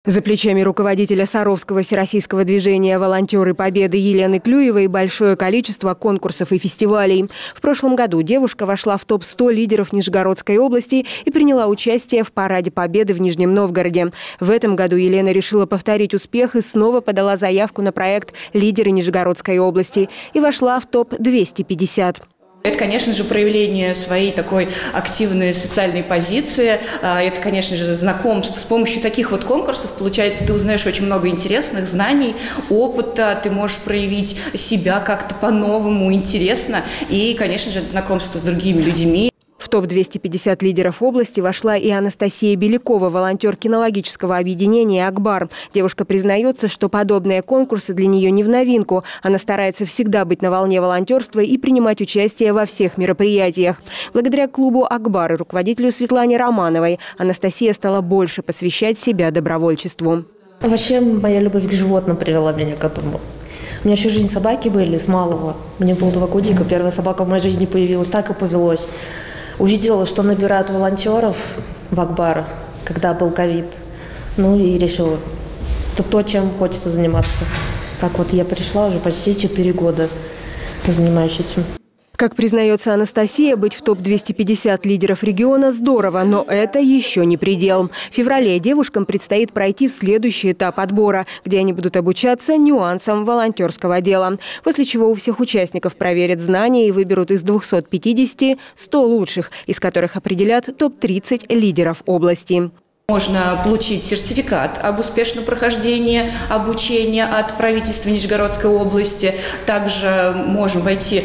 За плечами руководителя Саровского всероссийского движения «Волонтеры Победы» Елены Клюевой большое количество конкурсов и фестивалей. В прошлом году девушка вошла в топ-100 лидеров Нижегородской области и приняла участие в Параде Победы в Нижнем Новгороде. В этом году Елена решила повторить успех и снова подала заявку на проект «Лидеры Нижегородской области» и вошла в топ-250. Это, конечно же, проявление своей такой активной социальной позиции. Это, конечно же, знакомство. С помощью таких вот конкурсов, получается, ты узнаешь очень много интересных знаний, опыта, ты можешь проявить себя как-то по-новому, интересно. И, конечно же, это знакомство с другими людьми. В топ-250 лидеров области вошла и Анастасия Белякова, волонтер кинологического объединения «Акбар». Девушка признается, что подобные конкурсы для нее не в новинку. Она старается всегда быть на волне волонтерства и принимать участие во всех мероприятиях. Благодаря клубу «Акбар» и руководителю Светлане Романовой Анастасия стала больше посвящать себя добровольчеству. Вообще, моя любовь к животным привела меня к этому. У меня всю жизнь собаки были с малого. Мне было 2 годика, первая собака в моей жизни появилась, так и повелось. Увидела, что набирают волонтеров в Акбар, когда был ковид. Ну и решила, это то, чем хочется заниматься. Так вот я пришла, уже почти 4 года занимаюсь этим. Как признается Анастасия, быть в топ-250 лидеров региона здорово, но это еще не предел. В феврале девушкам предстоит пройти в следующий этап отбора, где они будут обучаться нюансам волонтерского дела. После чего у всех участников проверят знания и выберут из 250 100 лучших, из которых определят топ-30 лидеров области. Можно получить сертификат об успешном прохождении обучения от правительства Нижегородской области. Также можем войти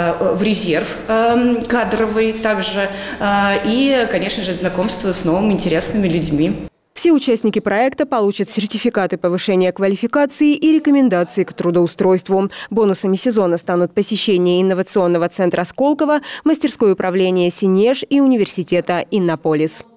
в резерв кадровый. Также и, конечно же, знакомство с новыми интересными людьми. Все участники проекта получат сертификаты повышения квалификации и рекомендации к трудоустройству. Бонусами сезона станут посещение инновационного центра Сколково, мастерское управление «Синеж» и университета «Иннополис».